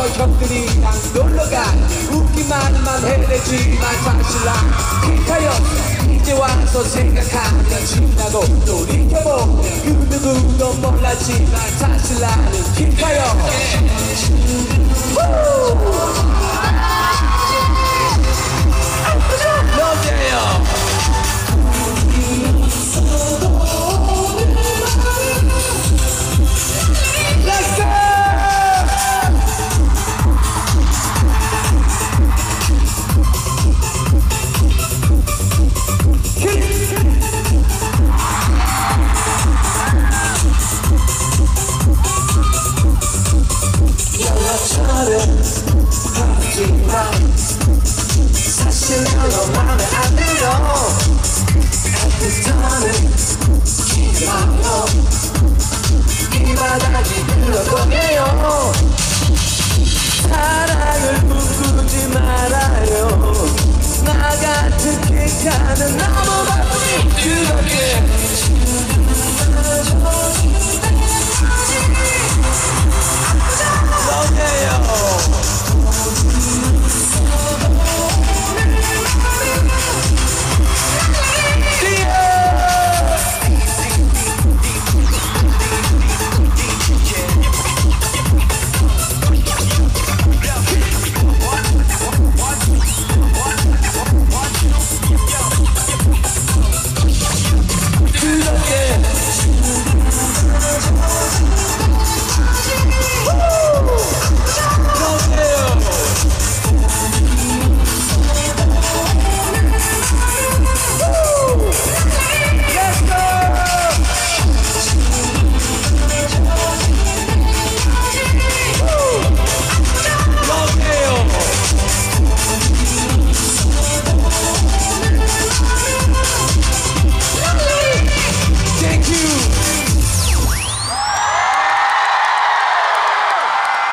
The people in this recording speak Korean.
형들이랑 놀러가 웃기만만 해대지만 사실 난 킥하였어. 이제 와서 생각하면 지나고 돌이켜보면 그 누구도 몰랐지만 사실 나는 킥하였어. 너게요. Let's go! 연락처를 하지만 사실 너 맘에 안 들어. 애틋하는 기마요 이 바닥이 흘러보게요. 사랑을 꿈꾸지 말아요. 나 같은 킥하는 너무 바쁘니 그렇게